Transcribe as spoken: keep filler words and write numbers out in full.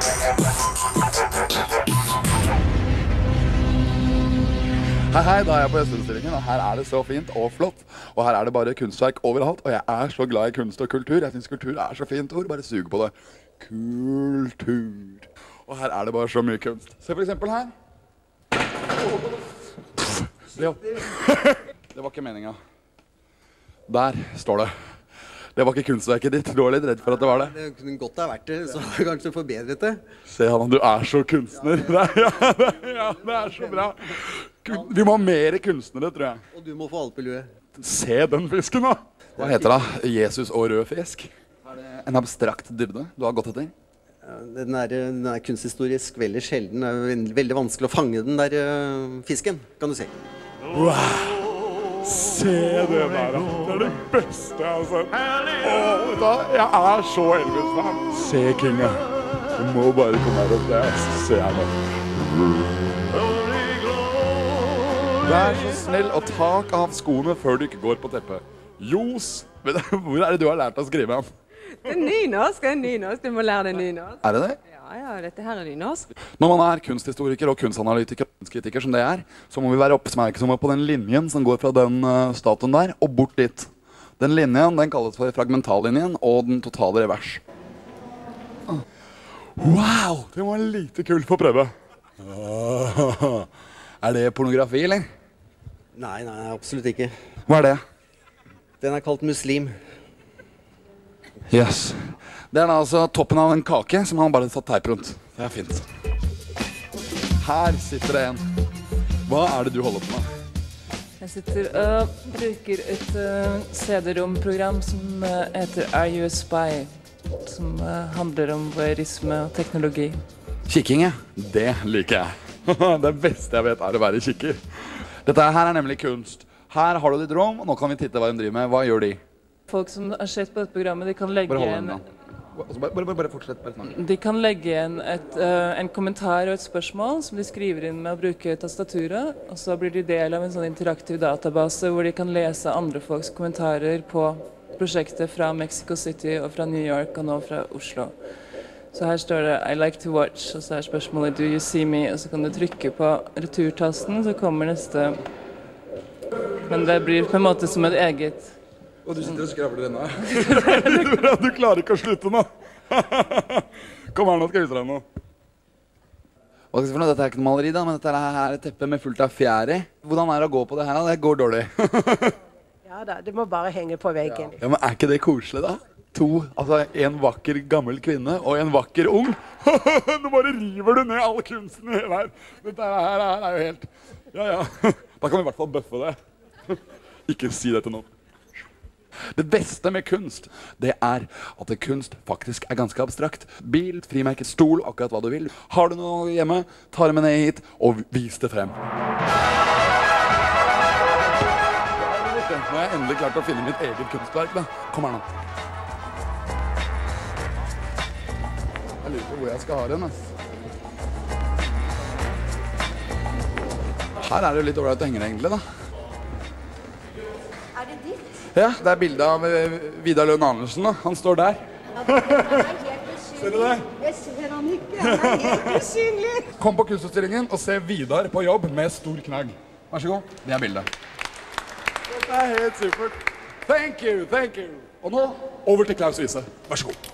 Hei, hei, da er jeg på Gjesteutstillingen, og her er det så fint og flott. Og her er det bare kunstverk overalt, og jeg er så glad i kunst og kultur. Jeg synes kultur er så fint ord, bare sug på det. Kultur. Og her er det bare så mye kunst. Se for eksempel her. Det var, det var ikke meningen. Der står det. Det var ikke kunstverket ditt. Du var litt redd for at det var det. Det kunne godt ha vært det, så har du kanskje forbedret det. Se Hanna, du er så kunstner. Det er, ja, det, ja, det er så bra. Vi må ha mer kunstnere, tror jeg. Og du må få alpelue. Se den fisken da. Hva heter det? Jesus og rød fisk? Er det en abstrakt dybde du har gått etter? Den er, den er kunsthistorisk veldig sjelden. Det er veldig, veldig vanskelig å fange den der uh, fisken, kan du si. Wow! Se det der, da. Det er det beste jeg har sett. Åh, da, jeg er så Elvis-fan. Se Kinga. Du må bare komme her og se. Se her nå. Vær så snill og tak av skoene før du ikke går på teppet. Jos, hvor er det du har lært å skrive han? Det er nynorsk, det er nynorsk. Du må lære deg nynorsk. Er det det? Ja, ja, dette her er nynorsk. Når man er kunsthistoriker og kunstanalytiker og kunstkritiker som det er, så må vi være oppmerksomme på den linjen som går fra den uh, statuen der og bort dit. Den linjen, den kalles for fragmentallinjen og den totale revers. Wow, det var lite kult på prøve. Uh, er det pornografi, eller? Nei, nei, absolutt ikke. Hva er det? Den er kalt muslim. Yes. Det er da altså toppen av en kake som han bare satt teip rundt. Det er fint. Her sitter det en. Hva er det du holder på med? Jeg sitter og bruker et uh, C D-rom-program som uh, heter Are You a Spy? Som uh, handler om voyeurisme og teknologi. Kikking, ja. Det liker jeg. Det beste jeg vet er å være kikker. Dette her er nemlig kunst. Her har du ditt rom, og nå kan vi titte hva de driver med. Hva gjør de? Folk som har sett på dette programmet, de kan legge Bare hold en, den da. Bare, bare, bare fortsett, bare snakk. de kan legge en, et, uh, en kommentar og et spørsmål som de skriver inn med å bruke tastaturet, og så blir de del av en sånn interaktiv database hvor de kan lese andre folks kommentarer på prosjektet fra Mexico City og fra New York og nå fra Oslo. Så her står det I like to watch, og så er spørsmålet Do you see me? Og så kan du trykke på returtasten, så kommer neste. Men det blir på en måte som et eget. Og du sitter og skravler ennå. Du klarer ikke å slutte nå. Kom her nå, skal jeg vise deg noe. Hva skal jeg si for noe? Dette er ikke noe maleri da, men dette er et teppe med fullt av fjær i. Hvordan er det å gå på det her da? Det går dårlig. Ja da, det må bare henge på veggen. Ja, men er ikke det koselig da? To, altså en vakker gammel kvinne og en vakker ung. Nå bare river du ned all kunsten i hele her. Dette her er jo helt... Ja, ja. Da kan vi i hvert fall bøffe det. Ikke si det til noen. Det beste med kunst, det er at det kunst faktisk er ganske abstrakt. Bil, frimerket, stol, akkurat hva du vil. Har du noe hjemme, ta det med ned hit og vis det frem. Nå har jeg endelig klart å finne mitt eget kunstverk da. Kom her nå. Jeg lurer på hvor jeg skal ha den. Her er det litt dårlig å henge det egentlig da. Er det ditt? Ja, det er bildet av Vidar Lønn Andersen da. Han står der. Ser du det? Jeg ser han ikke, han er helt usynlig. Kom på kunstutstillingen og se Vidar på jobb med stor knagg. Vær så god, det er bildet. Dette er helt supert. Thank you, thank you. Og nå, over til Klaus Wiese. Vær så god.